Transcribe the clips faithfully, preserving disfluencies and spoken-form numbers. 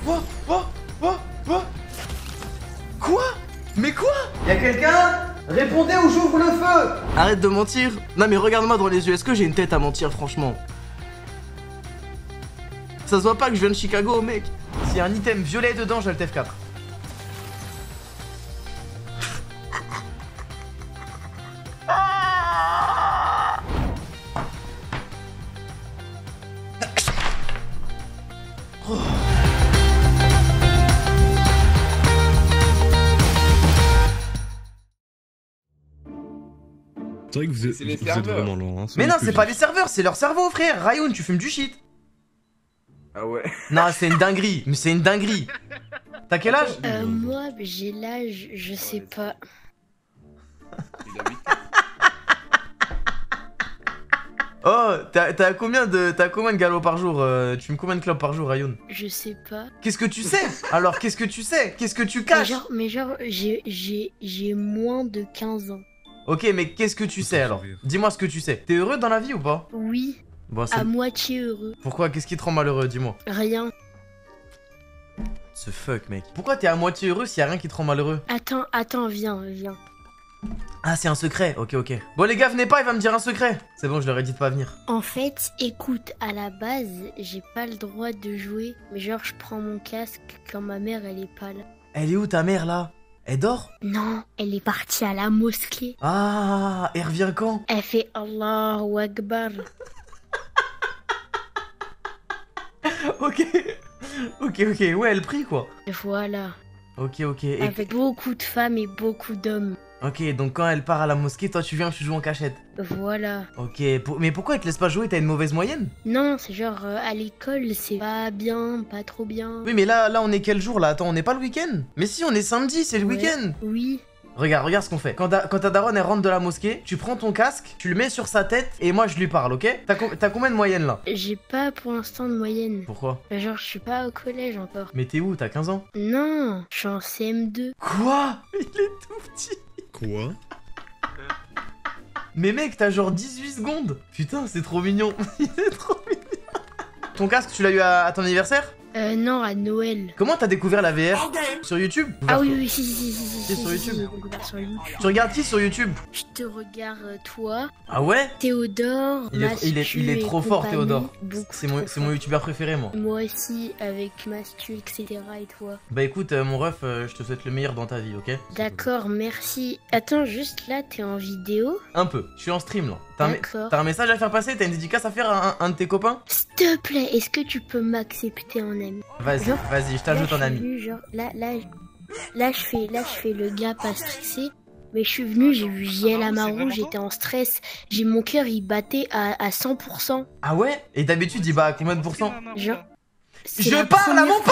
Oh, oh, oh, oh. Quoi? Mais quoi? Y'a quelqu'un? Répondez ou j'ouvre le feu! Arrête de mentir. Non mais regarde-moi dans les yeux, est-ce que j'ai une tête à mentir franchement? Ça se voit pas que je viens de Chicago mec. S'il y a un item violet dedans, j'ai le T F quatre. C'est vrai que vous êtes, C'est les vous êtes serveurs. vraiment lent. Hein, Mais non, plus c'est pas vite. les serveurs, c'est leur cerveau, frère. Ryan, tu fumes du shit. Ah ouais. Non, c'est une dinguerie. Mais c'est une dinguerie. T'as quel âge? Euh, moi, j'ai l'âge, je sais pas. Il a huit ans. Oh, t'as t'as combien de t'as combien de galops par jour? euh, Tu fumes combien de clopes par jour, Ryan? Je sais pas. Qu'est-ce que tu sais? Alors, qu'est-ce que tu sais? Qu'est-ce que tu Mais caches? genre, mais genre j'ai j'ai j'ai moins de quinze ans. Ok, mais qu'est-ce que tu sais alors? Dis-moi ce que tu sais. T'es heureux dans la vie ou pas? Oui, Bon, c'est... à moitié heureux. Pourquoi? Qu'est-ce qui te rend malheureux? Dis-moi. Rien. Ce fuck, mec. Pourquoi t'es à moitié heureux s'il y a rien qui te rend malheureux? Attends, attends, viens, viens. Ah, c'est un secret. Ok, ok. Bon, les gars, venez pas, il va me dire un secret. C'est bon, je leur ai dit de pas venir. En fait, écoute, à la base, j'ai pas le droit de jouer. Mais genre, je prends mon casque quand ma mère, elle est pas là. Elle est où ta mère là? Elle dort? Non, elle est partie à la mosquée. Ah, elle revient quand? Elle fait Allahu Akbar. Ok. Ok, ok. Ouais, elle prie quoi. Voilà. Ok, ok. Et... Avec beaucoup de femmes et beaucoup d'hommes. Ok, donc quand elle part à la mosquée, toi tu viens, tu joues en cachette. Voilà. Ok, pour- mais pourquoi elle te laisse pas jouer? T'as une mauvaise moyenne? Non, c'est genre euh, à l'école, c'est pas bien, pas trop bien. Oui, mais là, là, on est quel jour là? Attends, on n'est pas le week-end? Mais si, on est samedi, c'est le Ouais. week-end. Oui. Regarde, regarde ce qu'on fait. Quand, ta- quand ta daronne elle rentre de la mosquée, tu prends ton casque, tu le mets sur sa tête et moi je lui parle, ok? T'as com- t'as combien de moyenne là? J'ai pas pour l'instant de moyenne. Pourquoi? Genre, je suis pas au collège encore. Mais t'es où? T'as quinze ans? Non, je suis en C M deux. Quoi? Il est tout petit. Quoi? Mais mec, t'as genre dix-huit secondes. Putain, c'est trop mignon. Il est trop mignon. Ton casque, tu l'as eu à, à ton anniversaire? Euh, non, à Noël. Comment t'as découvert la V R? Sur YouTube? Ah oui, oui, si, si, si, si, si, C'est si, sur si, YouTube. si, j'ai découvert sur YouTube. Tu regardes qui sur YouTube? Je te regarde, euh, toi, Ah ouais? Théodore, Il est, il est, il est Mastu trop et fort, compagnie. Théodore. Beaucoup C'est mon, trop c'est mon fort. youtubeur préféré, moi. Moi aussi, avec Mastu, et cetera. Et toi. Bah écoute, euh, mon ref, euh, je te souhaite le meilleur dans ta vie, ok? D'accord, merci. Attends, juste là, t'es en vidéo? Un peu. Je suis en stream là. T'as un, D'accord. t'as un message à faire passer? T'as une dédicace à faire à un, un de tes copains? S'il te plaît, est-ce que tu peux m'accepter en ami? Vas-y, Genre, vas-y, je t'ajoute Là, en je suis ami. venu, genre, là, là, là, je fais, là, je fais le gars pas stressé. Mais je suis venu, j'ai vu J L Amaro, j'étais en stress. J'ai mon cœur, il battait à, à cent pour cent. Ah ouais? Et d'habitude, il bat à combien de pourcents? Genre. c'est Je la parle à première mon fois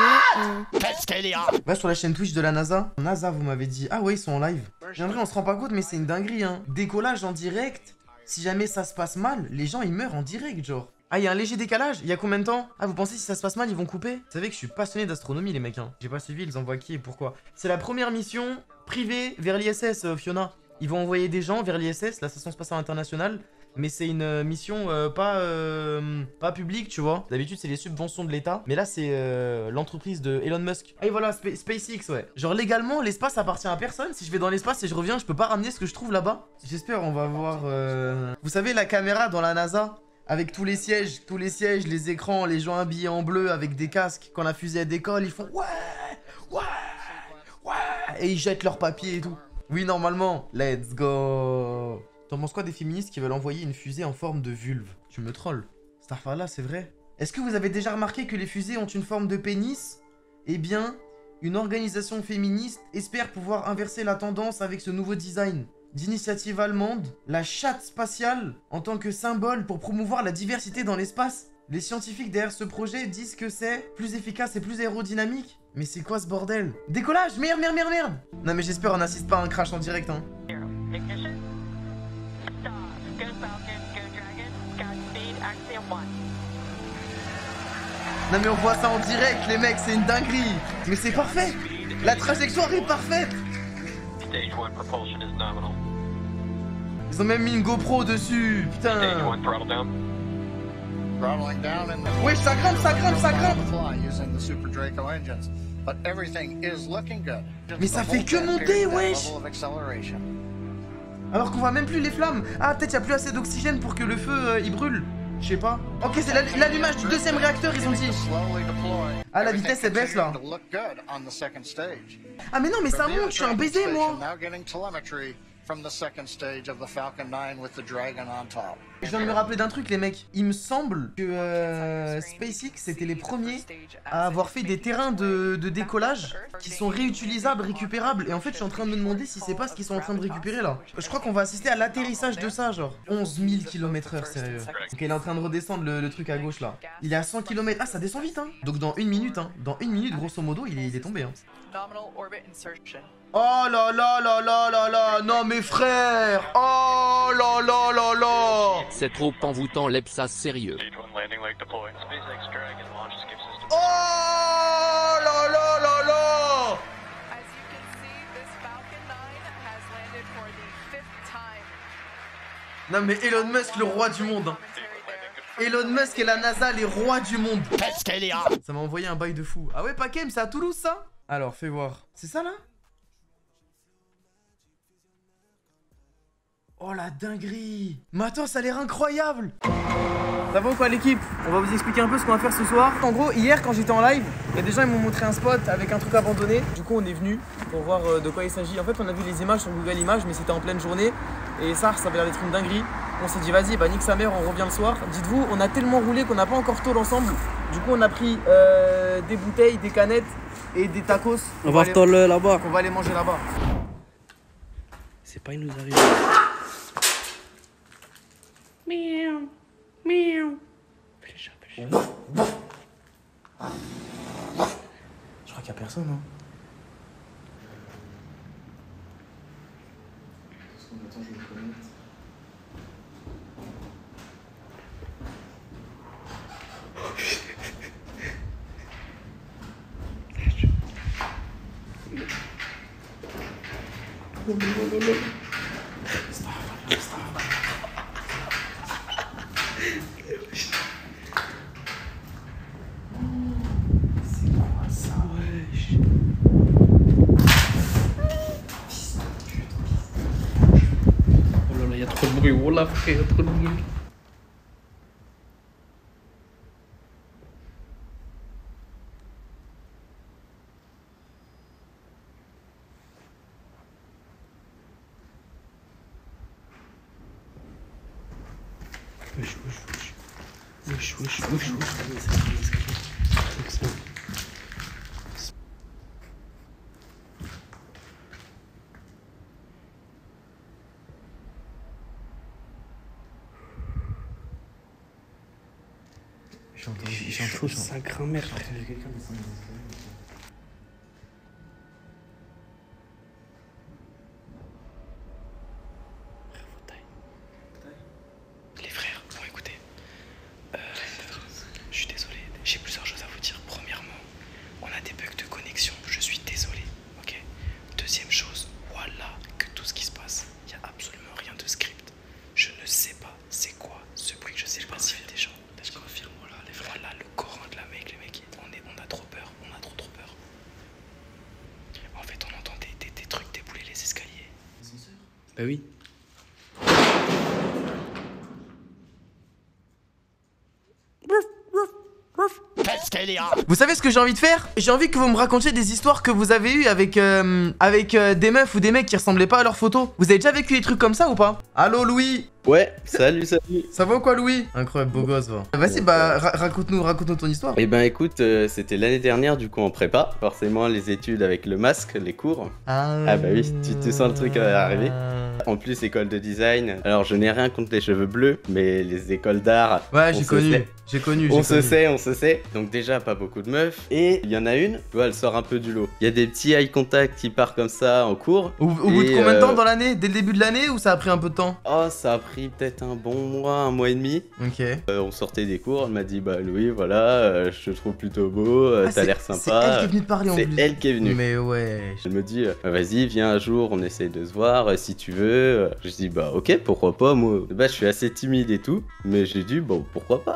que je vois un- Va sur la chaîne Twitch de la NASA. NASA, vous m'avez dit. Ah ouais, ils sont en live. Et en vrai, on se rend pas compte, mais c'est une dinguerie, hein. Décollage en direct. Si jamais ça se passe mal, les gens ils meurent en direct, genre. Ah, il y a un léger décalage? Il y a combien de temps? Ah, vous pensez si ça se passe mal, ils vont couper? Vous savez que je suis passionné d'astronomie, les mecs, hein. J'ai pas suivi, ils envoient qui et pourquoi? C'est la première mission privée vers l'I S S, euh, Fiona. Ils vont envoyer des gens vers l'I S S, la Station Spatiale Internationale. Mais c'est une euh, mission euh, pas, euh, pas publique, tu vois. D'habitude, c'est les subventions de l'État. Mais là, c'est euh, l'entreprise de Elon Musk. Ah, et voilà, Spa- SpaceX, ouais. Genre, légalement, l'espace appartient à personne. Si je vais dans l'espace et je reviens, je peux pas ramener ce que je trouve là-bas. J'espère, on va voir... euh, Vous savez, la caméra dans la NASA avec tous les sièges, tous les sièges, les écrans, les gens habillés en bleu avec des casques. Quand la fusée décolle, ils font ouais, ouais, ouais. Et ils jettent leurs papiers et tout. Oui, normalement. Let's go. T'en penses quoi des féministes qui veulent envoyer une fusée en forme de vulve? Tu me trolles. Starfala, c'est vrai. Est-ce que vous avez déjà remarqué que les fusées ont une forme de pénis? Eh bien, une organisation féministe espère pouvoir inverser la tendance avec ce nouveau design. D'initiative allemande, la chatte spatiale en tant que symbole pour promouvoir la diversité dans l'espace. Les scientifiques derrière ce projet disent que c'est plus efficace et plus aérodynamique. Mais c'est quoi ce bordel? Décollage! Merde, merde, merde, merde! Non mais j'espère on n'assiste pas à un crash en direct, hein. Non mais on voit ça en direct, les mecs, c'est une dinguerie. Mais c'est parfait. La trajectoire est parfaite. Ils ont même mis une GoPro dessus, putain. Oui, ça grimpe, ça grimpe, ça grimpe. Mais ça fait que monter, wesh. Alors qu'on voit même plus les flammes. Ah, peut-être il n'y a plus assez d'oxygène pour que le feu, euh, il brûle. Je sais pas. Ok, c'est l'allumage du deuxième réacteur, ils ont dit. Ah, la vitesse, elle baisse, là. Ah, mais non, mais ça monte, je suis un baiser, moi. Je viens de me rappeler d'un truc, les mecs. Il me semble que euh, SpaceX c'était les premiers à avoir fait des terrains de, de décollage qui sont réutilisables, récupérables. Et en fait, je suis en train de me demander si c'est pas ce qu'ils sont en train de récupérer là. Je crois qu'on va assister à l'atterrissage de ça, genre onze mille kilomètres heure, sérieux. Donc il est en train de redescendre le, le truc à gauche là. Il est à cent kilomètres. Ah, ça descend vite, hein. Donc dans une minute, hein. Dans une minute, grosso modo, il est, il est tombé, hein. Oh là là là là là là. Non mais frère. Oh là là là là. C'est trop envoûtant, l'Epsa sérieux. Oh là là là là. Non mais Elon Musk, le roi du monde, hein. Elon Musk et la NASA, les rois du monde. Ça m'a envoyé un bail de fou. Ah ouais, Pakem, c'est à Toulouse ça? Alors, fais voir. C'est ça là? Oh la dinguerie. Mais attends, ça a l'air incroyable. Ça va ou quoi l'équipe? On va vous expliquer un peu ce qu'on va faire ce soir. En gros, hier quand j'étais en live, il y a des gens qui m'ont montré un spot avec un truc abandonné. Du coup, on est venu pour voir euh, de quoi il s'agit. En fait, on a vu les images sur Google Images, mais c'était en pleine journée. Et ça, ça avait l'air d'être une dinguerie. On s'est dit, vas-y, bah nique sa mère, on revient le soir. Dites-vous, on a tellement roulé qu'on n'a pas encore tôle ensemble. Du coup, on a pris euh, des bouteilles, des canettes et des tacos. On, on va retourner là-bas. On va aller manger là-bas. C'est pas, il nous arrive. Miaou, miaou. Fais les chats, fais les chats. Je crois qu'il n'y a personne, hein. Attends, je vais me connecter. Il y a trop de bruit, oh là frère, il y a trop de bruit. Wesh, wesh, wesh. Wesh, wesh, wesh, wesh. J'ai chaud, sa grand-mère, frère. Les frères, bon écoutez, euh, je suis désolé, j'ai plusieurs choses à vous dire. Premièrement, on a des bugs de connexion, je suis désolé, ok. Deuxième chose, voilà que tout ce qui se passe, il n'y a absolument rien de script. Je ne sais pas c'est quoi ce bruit, je sais pas s'il y a des gens. Je confirme, voilà les frères. Voilà le Coran de la Mecque, les mecs, on, est, on a trop peur, on a trop trop peur. En fait, on entend des, des, des trucs débouler les escaliers. Bah oui. Vous savez ce que j'ai envie de faire? J'ai envie que vous me racontiez des histoires que vous avez eues avec, euh, avec euh, des meufs ou des mecs qui ressemblaient pas à leurs photos. Vous avez déjà vécu des trucs comme ça ou pas? Allô Louis? Ouais, salut, salut. Ça va ou quoi Louis? Incroyable, beau gosse, va. Vas-y, bah ra raconte-nous raconte ton histoire. Eh ben écoute, euh, c'était l'année dernière du coup en prépa. Forcément les études avec le masque, les cours. Ah, ah bah oui, tu te sens le truc à arriver. En plus école de design. Alors je n'ai rien contre les cheveux bleus, mais les écoles d'art. Ouais, j'ai connu. J'ai connu. On se connu. sait, on se sait. Donc déjà pas beaucoup de meufs. Et il y en a une, tu vois, elle sort un peu du lot. Il y a des petits eye contact qui partent comme ça en cours. Au, au bout de combien de temps dans l'année? Dès le début de l'année ou ça a pris un peu de temps? Oh, ça a pris peut-être un bon mois, un mois et demi. Ok. Euh, on sortait des cours, elle m'a dit bah Louis, voilà, euh, je te trouve plutôt beau, euh, ah, t'as l'air sympa. C'est elle qui est venue te parler en plus. C'est elle qui est venue. Mais ouais. Elle me dit euh, vas-y, viens un jour, on essaye de se voir euh, si tu veux. Je dis bah ok, pourquoi pas, moi. Bah je suis assez timide et tout, mais j'ai dit bon pourquoi pas. Sur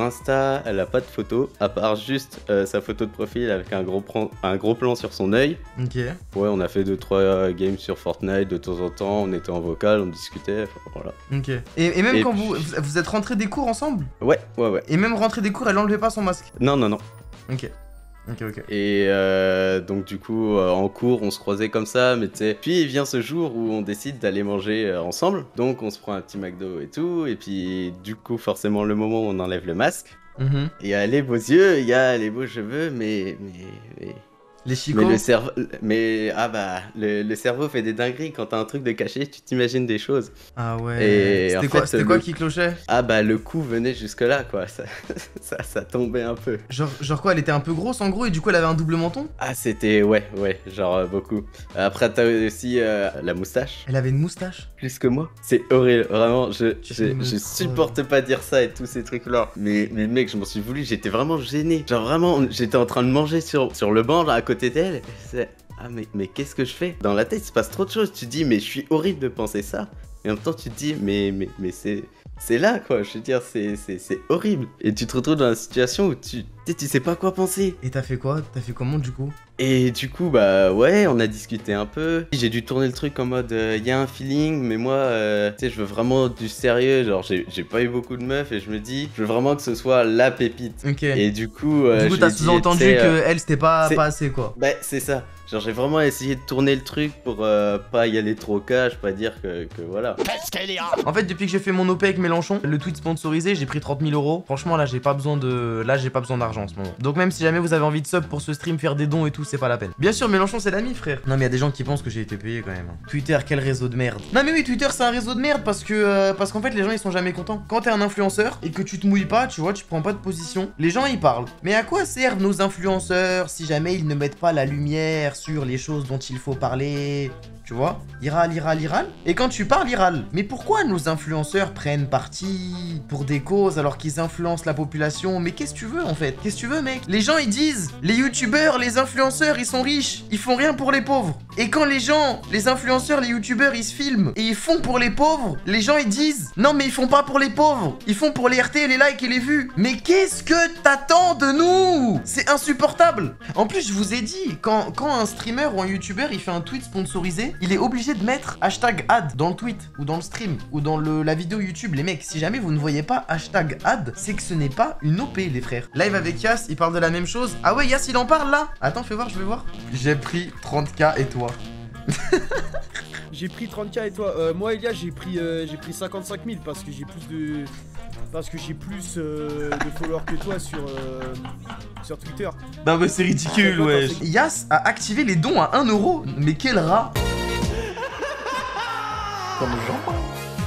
Insta, elle a pas de photo, à part juste euh, sa photo de profil avec un gros, plan, un gros plan sur son œil. Ok. Ouais, on a fait deux trois games sur Fortnite de temps en temps, on était en vocal, on discutait, enfin, voilà. Ok. Et, et même Et quand puis- vous, vous êtes rentrés des cours ensemble? Ouais, ouais, ouais. Et même rentrés des cours, elle enlevait pas son masque? Non, non, non. Ok. Ok, ok. Et euh, donc du coup, euh, en cours, on se croisait comme ça, mais tu sais. Puis vient ce jour où on décide d'aller manger euh, ensemble. Donc on se prend un petit McDo et tout. Et puis du coup, forcément, le moment où on enlève le masque, Mhm. il y a les beaux yeux, il y a les beaux cheveux, mais... mais, mais... Les chicots. Mais le cerveau, mais ah bah, le, le cerveau fait des dingueries. Quand t'as un truc de caché, tu t'imagines des choses. Ah ouais. Et C'était en quoi, fait, c'était quoi le- qui clochait? Ah bah, le coup venait jusque là, quoi. Ça, ça, ça tombait un peu. Genre, genre quoi, elle était un peu grosse en gros et du coup elle avait un double menton? Ah, c'était ouais, ouais, genre euh, beaucoup. Après, t'as aussi euh, la moustache. Elle avait une moustache? Plus que moi. C'est horrible, vraiment. Je, Tu je, me je crois. supporte pas dire ça et tous ces trucs-là. Mais, mais mec, je m'en suis voulu. J'étais vraiment gêné. Genre vraiment, j'étais en train de manger sur, sur le banc là à côté d'elle. C'est ah mais, mais qu'est-ce que je fais? Dans la tête, il se passe trop de choses. Tu te dis, mais je suis horrible de penser ça. Et en même temps, tu te dis, mais, mais, mais c'est. C'est là quoi, je veux dire, c'est, c'est, c'est horrible. Et tu te retrouves dans une situation où tu, tu sais, tu sais pas quoi penser. Et t'as fait quoi? T'as fait comment du coup? Et du coup, bah ouais, on a discuté un peu. J'ai dû tourner le truc en mode, il euh, y a un feeling, mais moi, euh, tu sais, je veux vraiment du sérieux. Genre, j'ai, j'ai pas eu beaucoup de meufs et je me dis, je veux vraiment que ce soit la pépite. Ok. Et du coup, euh, du coup je t'as lui ai dit, sous-entendu tu sais, que euh, elle c'était pas, c'est- pas assez quoi. Bah, c'est ça. Genre, j'ai vraiment essayé de tourner le truc pour euh, pas y aller trop cash, pas dire que, que voilà. En fait, depuis que j'ai fait mon O P avec Mélenchon, le tweet sponsorisé, j'ai pris trente mille euros. Franchement, là, j'ai pas besoin de. Là, j'ai pas besoin d'argent en ce moment. Donc, même si jamais vous avez envie de sub pour ce stream, faire des dons et tout, c'est pas la peine. Bien sûr, Mélenchon, c'est l'ami, frère. Non, mais y a des gens qui pensent que j'ai été payé quand même. Twitter, quel réseau de merde. Non, mais oui, Twitter, c'est un réseau de merde parce que. euh, parce qu'en fait, les gens, ils sont jamais contents. Quand t'es un influenceur et que tu te mouilles pas, tu vois, tu prends pas de position, les gens, ils parlent. Mais à quoi servent nos influenceurs si jamais ils ne mettent pas la lumière sur les choses dont il faut parler? Tu vois, il râle, il râle, il râle. Et quand tu parles, il râle. Mais pourquoi nos influenceurs prennent parti pour des causes alors qu'ils influencent la population? Mais qu'est-ce que tu veux en fait? Qu'est-ce que tu veux, mec? Les gens ils disent, les youtubeurs, les influenceurs, ils sont riches, ils font rien pour les pauvres. Et quand les gens, les influenceurs, les youtubeurs, ils se filment et ils font pour les pauvres, les gens ils disent, non mais ils font pas pour les pauvres, ils font pour les R T, les likes et les vues. Mais qu'est-ce que t'attends de nous? C'est insupportable. En plus, je vous ai dit, quand, quand un streamer ou un youtubeur il fait un tweet sponsorisé, il est obligé de mettre hashtag ad dans le tweet ou dans le stream ou dans le, la vidéo YouTube. Les mecs, si jamais vous ne voyez pas hashtag ad, c'est que ce n'est pas une O P, les frères. Live avec Yas, il parle de la même chose. Ah ouais, Yas il en parle là? Attends, fais voir, je vais voir. J'ai pris trente K et toi? J'ai pris trente K et toi euh, moi Elia j'ai pris euh, j'ai pris cinquante-cinq mille parce que j'ai plus de parce que j'ai plus euh, de followers que toi sur euh, sur Twitter. Non mais c'est ridicule, Ah, ouais. attends, c'est- Yas a activé les dons à un euro. Mais quel rat. Comme Jean.